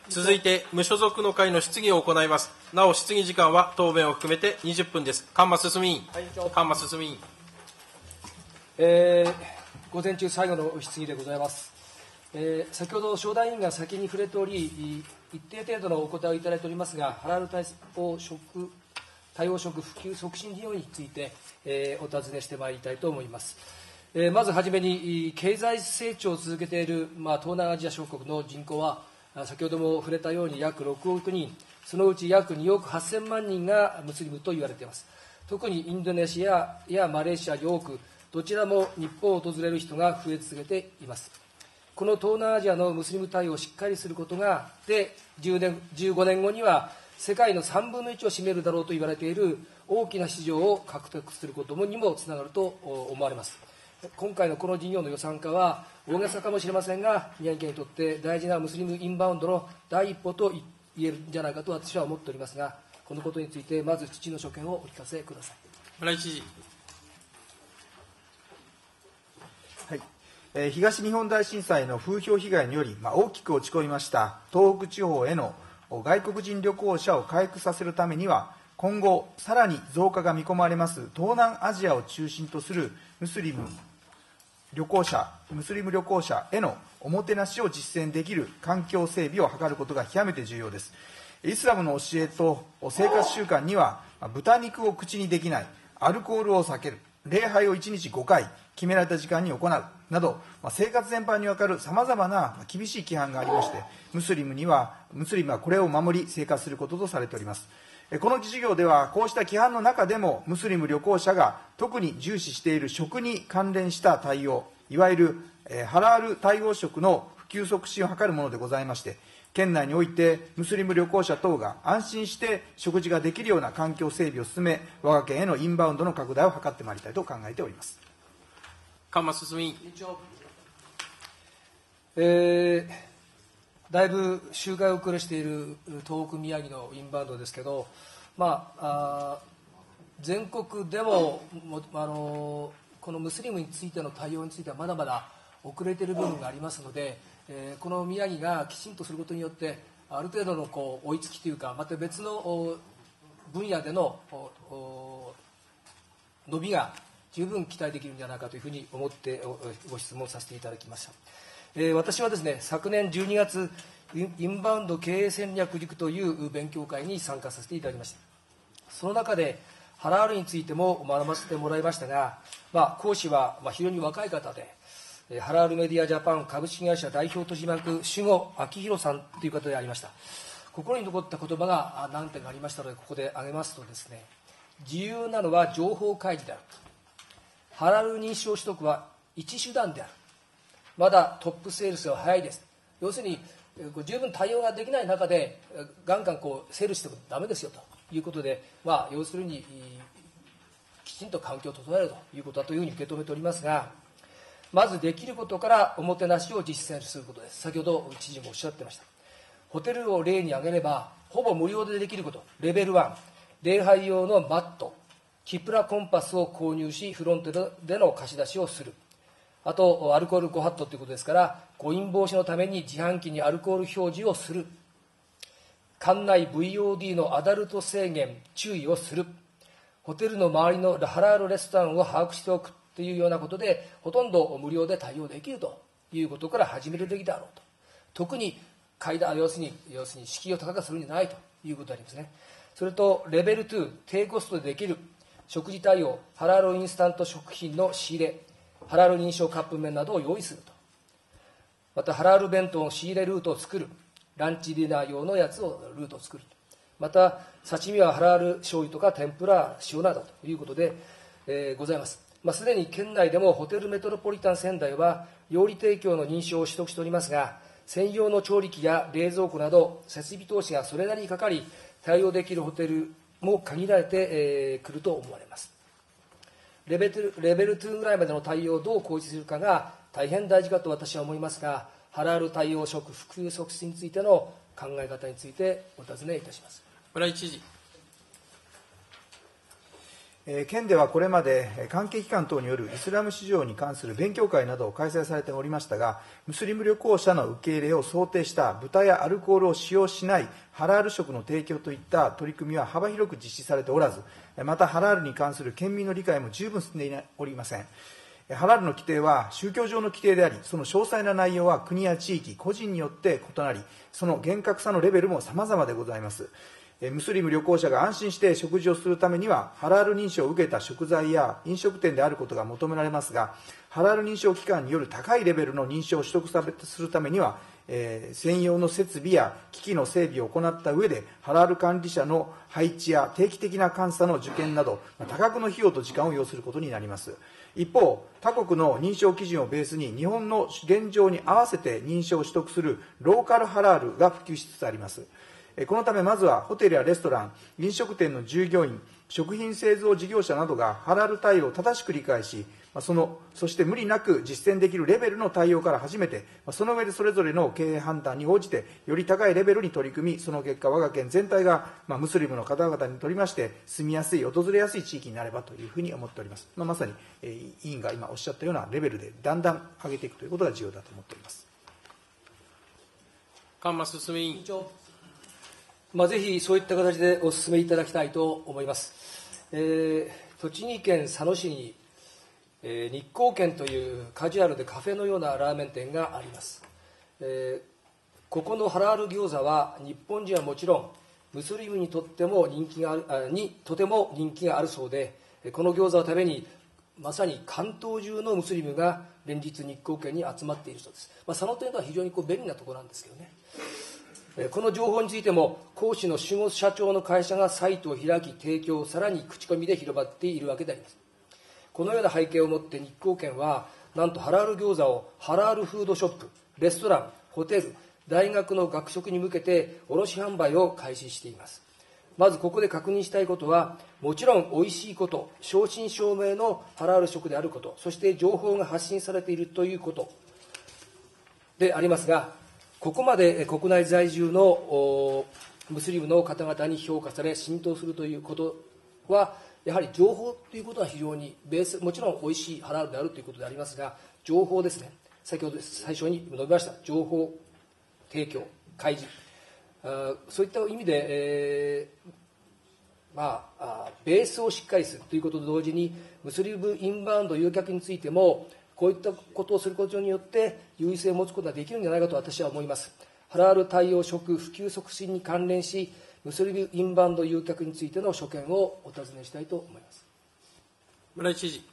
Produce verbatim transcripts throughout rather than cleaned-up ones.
続いて、無所属の会の質疑を行います。なお、質疑時間は答弁を含めてにじゅっぷんです。菅間進委員。菅間進委員。 えー、午前中最後の質疑でございます。えー、先ほど、正代委員が先に触れており、一定程度のお答えをいただいておりますが、ハラル対応食対応食普及促進事業について、えー、お尋ねしてまいりたいと思います。えー、まずはじめに、経済成長を続けている、まあ、東南アジア諸国の人口は、先ほども触れたように約ろくおくにん、そのうち約におくはっせんまんにんがムスリムと言われています。特にインドネシアやマレーシアに多く、どちらも日本を訪れる人が増え続けています。この東南アジアのムスリム対応をしっかりすることが、で、じゅうねん、じゅうごねんごには世界のさんぶんのいちを占めるだろうと言われている大きな市場を獲得することにもつながると思われます。今回のこの事業の予算化は大げさかもしれませんが、宮城県にとって大事なムスリムインバウンドの第一歩と言えるんじゃないかと私は思っておりますが、このことについてまず父の所見をお聞かせください。 村井知事。 はい、えー、東日本大震災の風評被害により、まあ、大きく落ち込みました東北地方への外国人旅行者を回復させるためには、今後さらに増加が見込まれます東南アジアを中心とするムスリム旅行者、ムスリム旅行者へのおもてなしを実践できる環境整備を図ることが極めて重要です。イスラムの教えと生活習慣には、豚肉を口にできない、アルコールを避ける、礼拝をいちにちごかい、決められた時間に行うなど、生活全般にわかるさまざまな厳しい規範がありまして、ムスリムには、ムスリムはこれを守り、生活することとされております。この事業では、こうした規範の中でも、ムスリム旅行者が特に重視している食に関連した対応、いわゆるハラール対応食の普及促進を図るものでございまして、県内においてムスリム旅行者等が安心して食事ができるような環境整備を進め、我が県へのインバウンドの拡大を図ってまいりたいと考えております。 菅間進委員。 えーだいぶ周回遅れしている東北、宮城のインバウンドですけど、まあ、あ全国でも、あのこのムスリムについての対応についてはまだまだ遅れている部分がありますので、えー、この宮城がきちんとすることによってある程度のこう追いつきというか、また別の分野での伸びが十分期待できるんじゃないかというふうに思ってご質問させていただきました。えー、私はですね、昨年じゅうにがつ、インバウンド経営戦略塾という勉強会に参加させていただきました。その中で、ハラールについても学ばせてもらいましたが、まあ、講師はまあ非常に若い方で、ハラールメディアジャパン株式会社代表取締役、守護明宏さんという方でありました。心に残った言葉が何点かありましたので、ここで挙げますとですね、自由なのは情報開示である。ハラール認証取得は一手段である。まだトップセールスは早いです。要するに、十分対応ができない中で、ガンガンこうセールしてもダメですよということで、まあ、要するに、きちんと環境を整えるということだというふうに受け止めておりますが、まずできることからおもてなしを実践することです。先ほど知事もおっしゃってました。ホテルを例に挙げれば、ほぼ無料でできること、レベルワン、礼拝用のマット、キプラコンパスを購入し、フロントでの貸し出しをする。あと、アルコールご法度ということですから、誤飲防止のために自販機にアルコール表示をする。館内 ブイオーディー のアダルト制限、注意をする。ホテルの周りのハラールレストランを把握しておくというようなことで、ほとんど無料で対応できるということから始めるべきだろうと。特に階段、要するに、要するに敷居を高くするんじゃないということでありますね。それと、レベルに、低コストでできる食事対応、ハラールインスタント食品の仕入れ、ハラール認証カップ麺などを用意すると。また、ハラール弁当の仕入れルートを作る。ランチディナー用のやつを、ルートを作る。また、刺身はハラール醤油とか天ぷら、塩などということで、えー、ございます。まあ、すでに県内でもホテルメトロポリタン仙台は、料理提供の認証を取得しておりますが、専用の調理器や冷蔵庫など、設備投資がそれなりにかかり、対応できるホテルも限られてくる、えー、と思われます。レベル、レベルにぐらいまでの対応をどう構築するかが大変大事かと私は思いますが、ハラール対応食普及促進についての考え方についてお尋ねいたします。 村井知事。 えー県ではこれまで関係機関等によるイスラム市場に関する勉強会などを開催されておりましたが、ムスリム旅行者の受け入れを想定した豚やアルコールを使用しないハラール食の提供といった取り組みは幅広く実施されておらず、またハラールに関する県民の理解も十分進んでおりません。ハラールの規定は宗教上の規定であり、その詳細な内容は国や地域、個人によって異なり、その厳格さのレベルも様々でございます。ムスリム旅行者が安心して食事をするためには、ハラール認証を受けた食材や飲食店であることが求められますが、ハラール認証機関による高いレベルの認証を取得するためには、えー、専用の設備や機器の整備を行った上で、ハラール管理者の配置や定期的な監査の受験など、多額の費用と時間を要することになります。一方、他国の認証基準をベースに、日本の現状に合わせて認証を取得するローカルハラールが普及しつつあります。このため、まずはホテルやレストラン、飲食店の従業員、食品製造事業者などがハラール対応を正しく理解し、そのそして無理なく実践できるレベルの対応から始めて、その上でそれぞれの経営判断に応じて、より高いレベルに取り組み、その結果、我が県全体が、まあ、ムスリムの方々にとりまして、住みやすい、訪れやすい地域になればというふうに思っております。まあ、まさに、えー、委員が今おっしゃったようなレベルで、だんだん上げていくということが重要だと思っております。 菅間進委員。 まあ、ぜひそういった形でお進めいただきたいと思います。えー、栃木県佐野市に、えー、日光軒というカジュアルでカフェのようなラーメン店があります。えー、ここのハラール餃子は日本人はもちろんムスリムにとっても人気があるあにとても人気があるそうで、この餃子を食べにまさに関東中のムスリムが連日日光軒に集まっているそうです。まあ、佐野というのは非常にこう便利なところなんですけどね。この情報についても、講師の守護社長の会社がサイトを開き、提供、さらに口コミで広まっているわけであります。このような背景をもって日光軒は、なんとハラール餃子をハラールフードショップ、レストラン、ホテル、大学の学食に向けて卸販売を開始しています。まずここで確認したいことは、もちろん美味しいこと、正真正銘のハラール食であること、そして情報が発信されているということでありますが、ここまで国内在住のムスリムの方々に評価され浸透するということは、やはり情報ということは非常にベース、もちろん美味しいハラールであるということでありますが、情報ですね、先ほど最初に述べました情報提供開示、あそういった意味で、えーまあ、ベースをしっかりするということと同時に、ムスリムインバウンド誘客についてもこういったことをすることによって優位性を持つことができるんじゃないかと私は思います。ハラール対応食普及促進に関連し、ムスリムインバウンド誘客についての所見をお尋ねしたいと思います。 村井知事。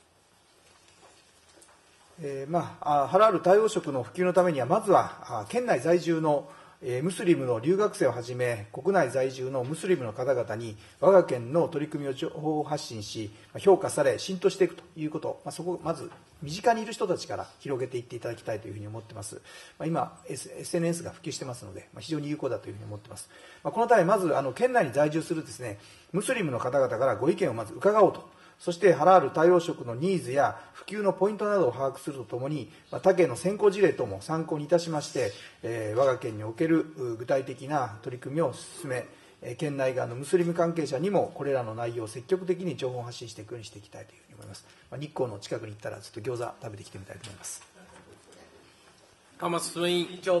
えーまあ、ハラール対応食の普及のためには、まずは県内在住のムスリムの留学生をはじめ、国内在住のムスリムの方々に我が県の取り組みを情報発信し、評価され浸透していくということ、まあ、そこをまず身近にいる人たちから広げていっていただきたいというふうに思っています。まあ、今 エスエヌエス が普及してますので、まあ、非常に有効だというふうに思っています。まあ、このためまずあの県内に在住するですね、ムスリムの方々からご意見をまず伺おうと。そしてハラール対応食のニーズや普及のポイントなどを把握するとともに、他県の先行事例等も参考にいたしまして、えー、我が県における具体的な取り組みを進め、県内側のムスリム関係者にもこれらの内容を積極的に情報発信していくようにしていきたいというふうに思います。まあ、日光の近くに行ったらちょっと餃子食べてきてみたいと思います。 鎌須委員長。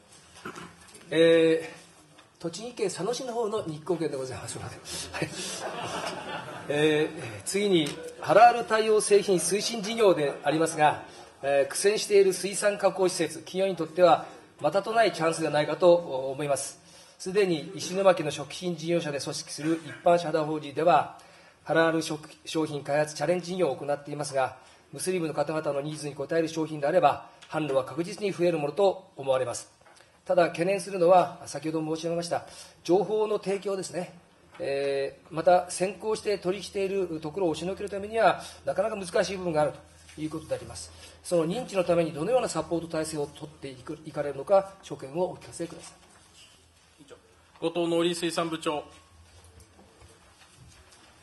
えー栃木県佐野市の方の日光県でございますので、はいえー、次にハラール対応製品推進事業でありますが、えー、苦戦している水産加工施設、企業にとってはまたとないチャンスではないかと思います。すでに石巻の食品事業者で組織する一般社団法人では、ハラール食商品開発チャレンジ事業を行っていますが、ムスリムの方々のニーズに応える商品であれば、販路は確実に増えるものと思われます。ただ懸念するのは、先ほど申し上げました情報の提供ですね。えー、また先行して取引しているところを押しのけるためにはなかなか難しい部分があるということであります。その認知のためにどのようなサポート体制を取っていくいかれるのか、所見をお聞かせください。 後藤農林水産部長。 え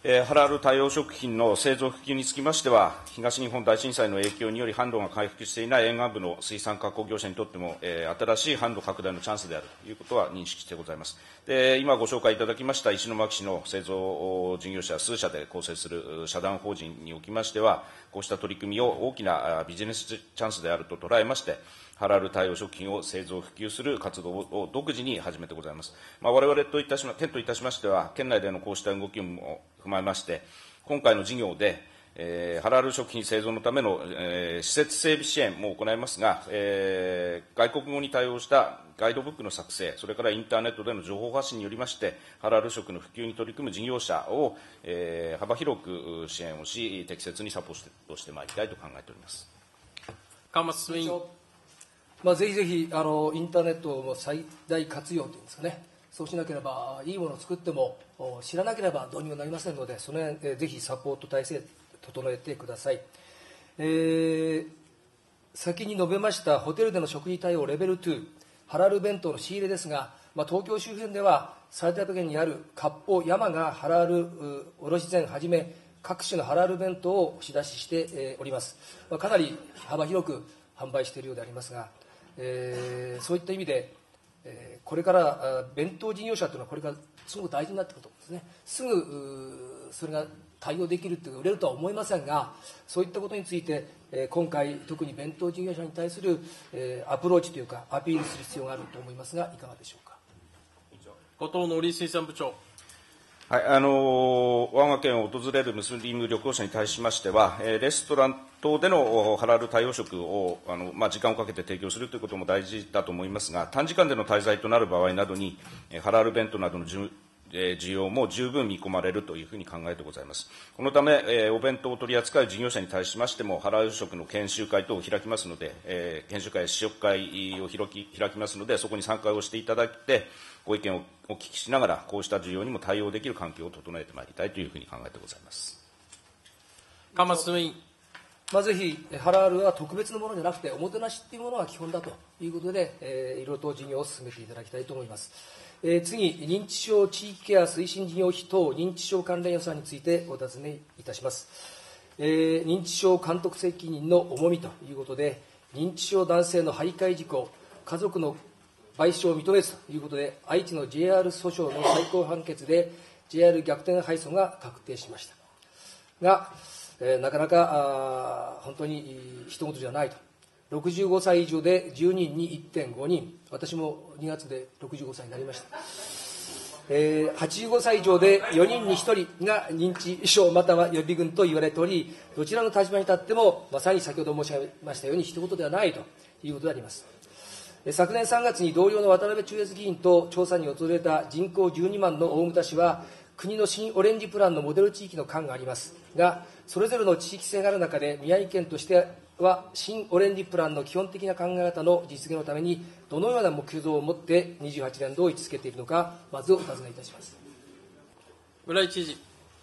えー、ハラール対応食品の製造普及につきましては、東日本大震災の影響により販路が回復していない沿岸部の水産加工業者にとっても、えー、新しい販路拡大のチャンスであるということは認識してございます。で、今ご紹介いただきました石巻市の製造事業者数社で構成する社団法人におきましては、こうした取り組みを大きなビジネスチャンスであると捉えまして、ハラール対応食品を製造普及する活動を独自に始めてございます。まあ、我々といたしま、県といたしましては、県内でのこうした動きも踏まえまして、今回の事業で、えー、ハラール食品製造のための、えー、施設整備支援も行いますが、えー、外国語に対応したガイドブックの作成、それからインターネットでの情報発信によりまして、ハラール食の普及に取り組む事業者を、えー、幅広く支援をし、適切にサポートしてまいりたいと考えております。 川松進委員。 まあ、ぜひぜひあのインターネットを最大活用というんですかね、そうしなければいいものを作っても知らなければどうにもなりませんので、その辺、えー、ぜひサポート体制整えてください。えー、先に述べましたホテルでの食事対応レベルに、ハラル弁当の仕入れですが、まあ、東京周辺では埼玉県にある割烹山がハラル卸膳はじめ各種のハラル弁当を仕出ししております。まあ、かなり幅広く販売しているようでありますが、えー、そういった意味で、えー、これから弁当事業者というのはこれからすごく大事になってくると思うんですね。すぐそれが対応できるというか売れるとは思いませんが、そういったことについて、えー、今回特に弁当事業者に対する、えー、アプローチというかアピールする必要があると思いますが、いかがでしょうか。 後藤農林水産部長。 はい、あの我が県を訪れるムスリム旅行者に対しましては、えレストラン等でのハラル対応食をあの、まあ、時間をかけて提供するということも大事だと思いますが、短時間での滞在となる場合などに、ハラル弁当などの需要も十分見込まれるというふうに考えてございます。このため、えお弁当を取り扱う事業者に対しましても、ハラル食の研修会等を開きますので、え研修会、試食会を開き開きますので、そこに参加をしていただいて、ご意見をお聞きしながら、こうした需要にも対応できる環境を整えてまいりたいというふうに考えてございます。 川松進委員。 まあ、ぜひハラールは特別なものじゃなくておもてなしというものが基本だということで、えー、いろいろと事業を進めていただきたいと思います。えー、次、認知症地域ケア推進事業費等認知症関連予算についてお尋ねいたします。えー、認知症監督責任の重みということで、認知症男性の徘徊事故、家族の賠償を認めずということで、愛知の ジェイアール 訴訟の最高判決で ジェイアール 逆転敗訴が確定しましたが、えー、なかなかあ本当に一言じゃないと。ろくじゅうごさい以上でじゅうにんに いってんごにん、私もにがつでろくじゅうごさいになりました。えー、はちじゅうごさい以上でよにんにひとりが認知症または予備軍と言われており、どちらの立場に立ってもまさに先ほど申し上げましたように一言ではないということであります。昨年さんがつに同僚の渡辺中越議員と調査に訪れた人口じゅうにまんの大牟田市は、国の新オレンジプランのモデル地域の館がありますが、それぞれの地域性がある中で、宮城県としては新オレンジプランの基本的な考え方の実現のためにどのような目標を持ってにじゅうはちねんどを位置づけているのか、まずお尋ねいたします。 村井知事。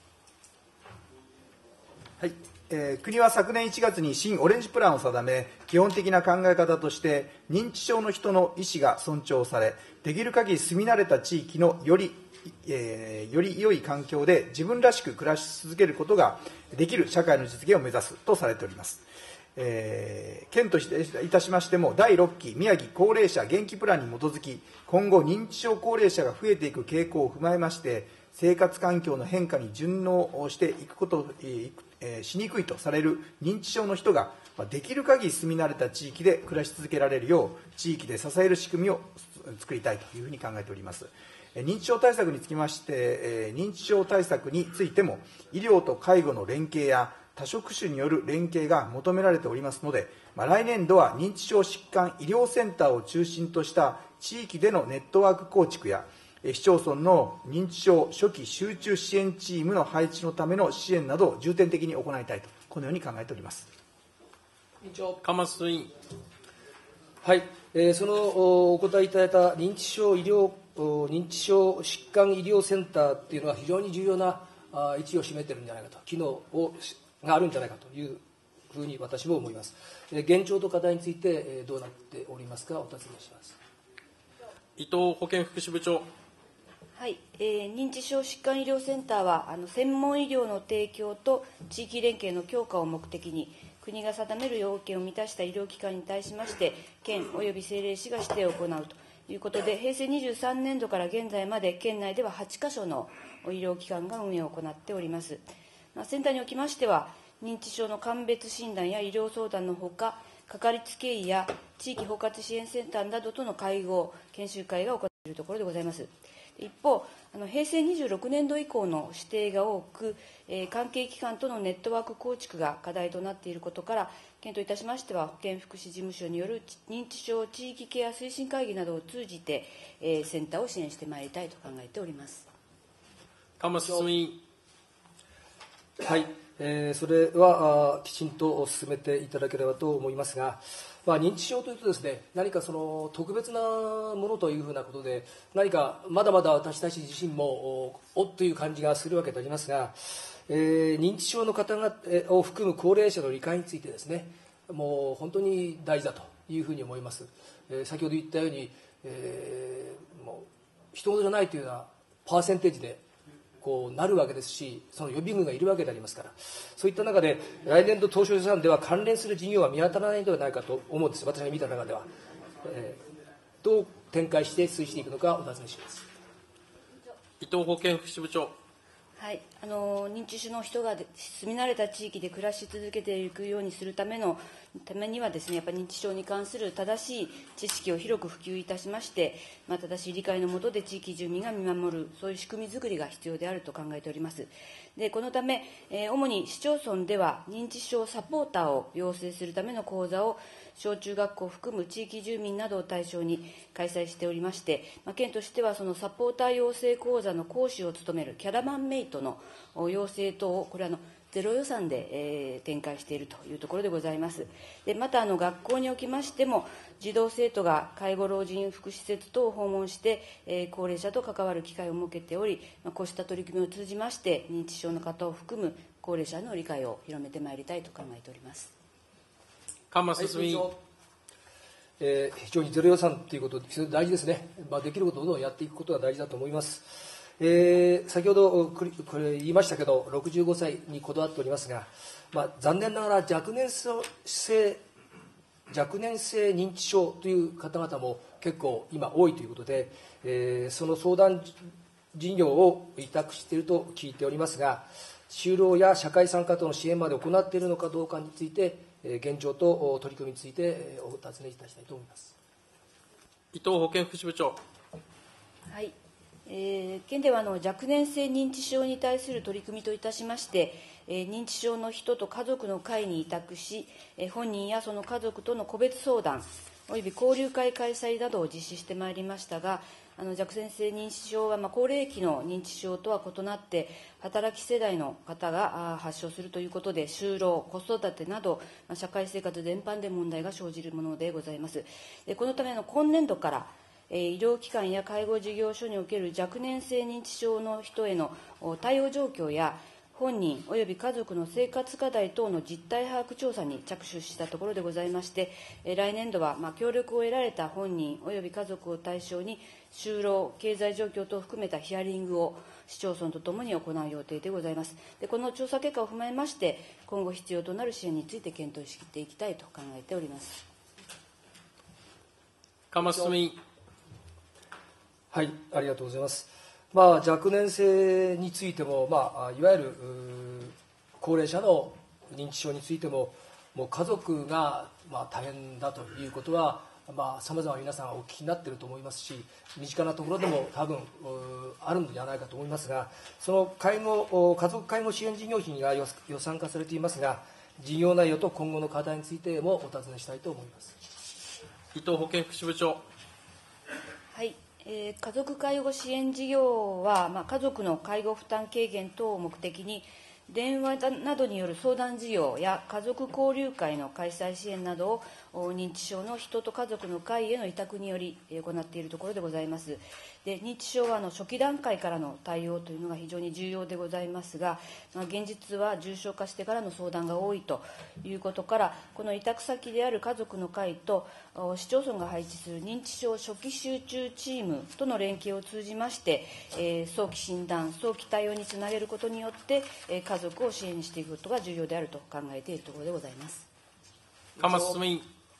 はい、えー、国は昨年いちがつに新オレンジプランを定め、基本的な考え方として認知症の人の意思が尊重され、できる限り住み慣れた地域のよりえー、より良い環境で自分らしく暮らし続けることができる社会の実現を目指すとされております。えー、県としていたしましても、だいろっき宮城高齢者元気プランに基づき、今後認知症高齢者が増えていく傾向を踏まえまして、生活環境の変化に順応していくこと、えー、しにくいとされる認知症の人ができる限り住み慣れた地域で暮らし続けられるよう、地域で支える仕組みを作りたいというふうに考えております。認知症対策につきまして、認知症対策についても、医療と介護の連携や多職種による連携が求められておりますので、まあ、来年度は認知症疾患医療センターを中心とした地域でのネットワーク構築や、市町村の認知症初期集中支援チームの配置のための支援などを重点的に行いたいと、このように考えております。 委員長、川松委員。 はい、えー、そのお答えいただいた認知症医療認知症疾患医療センターというのは非常に重要な位置を占めているんじゃないかと、機能をがあるんじゃないかというふうに私も思います。現状と課題についてどうなっておりますか、お尋ねします。 伊藤保健福祉部長。 はい、えー、認知症疾患医療センターはあの専門医療の提供と地域連携の強化を目的に、国が定める要件を満たした医療機関に対しまして、県および政令市が指定を行うということで、平成にじゅうさんねんどから現在まで県内でははちかしょの医療機関が運営を行っております。まあ、センターにおきましては、認知症の鑑別診断や医療相談のほか、かかりつけ医や地域包括支援センターなどとの会合、研修会が行われているところでございます。一方、あの平成にじゅうろくねんど以降の指定が多く、えー、関係機関とのネットワーク構築が課題となっていることから、県といたしましては、保健福祉事務所による認知症地域ケア推進会議などを通じて、えー、センターを支援してまいりたいと考えております。 菅進委員。 はい、えー、それはあきちんと進めていただければと思いますが、まあ、認知症というとですね、何かその特別なものというふうなことで、何かまだまだ私たち自身もおおという感じがするわけでありますが、えー、認知症の方々を含む高齢者の理解についてですね、もう本当に大事だというふうに思います。えー、先ほど言ったように、えー、もう一言じゃないというようなパーセンテージでこうなるわけですし、その予備軍がいるわけでありますから、そういった中で来年度当初予算では関連する事業は見当たらないのではないかと思うんです。私が見た中では、えー、どう展開して推していくのかお尋ねします。 伊藤保健福祉部長。 はい、あの認知症の人が住み慣れた地域で暮らし続けていくようにするためのためにはですね、やっぱり認知症に関する正しい知識を広く普及いたしまして、まあ、正しい理解のもとで地域住民が見守る、そういう仕組み作りが必要であると考えております。でこのため、えー、主に市町村では認知症サポーターを養成するための講座を小中学校を含む地域住民などを対象に開催しておりまして、まあ、県としてはそのサポーター養成講座の講師を務めるキャラバンメイトの養成等を、これはあのゼロ予算で、えー、展開しているというところでございます。でまたあの学校におきましても、児童生徒が介護老人福祉施設等を訪問して、えー、高齢者と関わる機会を設けており、まあ、こうした取り組みを通じまして認知症の方を含む高齢者の理解を広めてまいりたいと考えております。 菅進委員。 はい、えー、非常にゼロ予算ということ非常に大事ですね。まあ、できることをどんどんやっていくことが大事だと思います。えー、先ほどこれ、これ言いましたけど、ろくじゅうごさいにこだわっておりますが、まあ、残念ながら若年性若年性認知症という方々も結構今多いということで、えー、その相談事業を委託していると聞いておりますが、就労や社会参加との支援まで行っているのかどうかについて、現状と取り組みについてお尋ねいたしたいと思います。 伊藤保健福祉部長。 はい、えー、県ではあの若年性認知症に対する取り組みといたしまして、えー、認知症の人と家族の会に委託し、えー、本人やその家族との個別相談および交流会開催などを実施してまいりましたが、あの若年性認知症は、まあ、高齢期の認知症とは異なって働き世代の方が発症するということで、就労、子育てなど、まあ、社会生活全般で問題が生じるものでございます。でこのための今年度から、えー、医療機関や介護事業所における若年性認知症の人への対応状況や本人および家族の生活課題等の実態把握調査に着手したところでございまして、えー、来年度は、まあ、協力を得られた本人および家族を対象に就労、経済状況等を含めたヒアリングを市町村とともに行う予定でございます。でこの調査結果を踏まえまして、今後必要となる支援について検討していきたいと考えております。 菅進委員。 はい、ありがとうございます。まあ、若年性についても、まあ、いわゆる高齢者の認知症についても、もう家族が、まあ、大変だということは、さまざ、ま皆さんお聞きになっていると思いますし、身近なところでも多分あるのではないかと思いますが、その介護家族介護支援事業費が予算化されていますが、事業内容と今後の課題についてもお尋ねしたいと思います。 伊藤保健福祉部長。 はい、えー、家族介護支援事業は、まあ、家族の介護負担軽減等を目的に、電話などによる相談事業や家族交流会の開催支援など認知症の人と家族の会への委託により行っているところでございます。で、認知症はあの初期段階からの対応というのが非常に重要でございますが、まあ、現実は重症化してからの相談が多いということから、この委託先である家族の会と市町村が配置する認知症初期集中チームとの連携を通じまして、えー、早期診断、早期対応につなげることによって、えー、家族を支援していくことが重要であると考えているところでございます。 菅松進委員。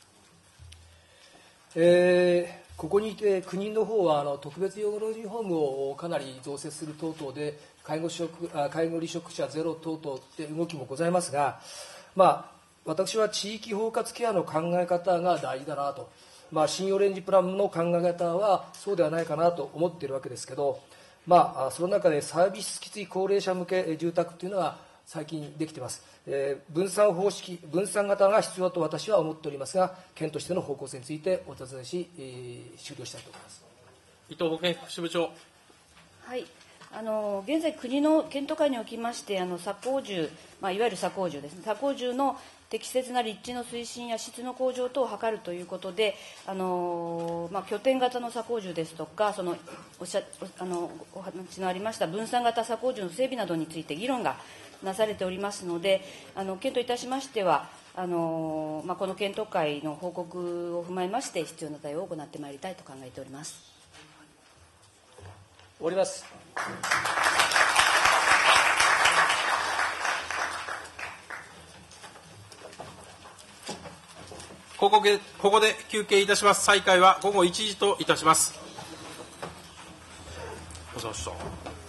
えー、ここにいて国の方はあの特別養護老人ホームをかなり増設する等々で介護職あ介護離職者ゼロ等々って動きもございますが、まあ、私は地域包括ケアの考え方が大事だなと、まあ、新オレンジプランの考え方はそうではないかなと思っているわけですけど、まあ、その中でサービスきつい高齢者向け住宅というのが最近できています。えー、分散方式、分散型が必要と私は思っておりますが、県としての方向性についてお尋ねし、えー、終了したいと思います。 伊藤保健福祉部長。 はい、あの現在、国の検討会におきまして、あの左工住、まあ、いわゆる左工住ですね、左工住の適切な立地の推進や質の向上等を図るということで、あのまあ、拠点型の左工住ですとか、そのおっしゃあのお話のありました分散型左工住の整備などについて議論がなされておりますので、あの県といたしましては、あのまあ、この検討会の報告を踏まえまして、必要な対応を行ってまいりたいと考えております。 終わります。 ここで、ここで休憩いたします。再開は午後いちじといたします。お疲れ様でした。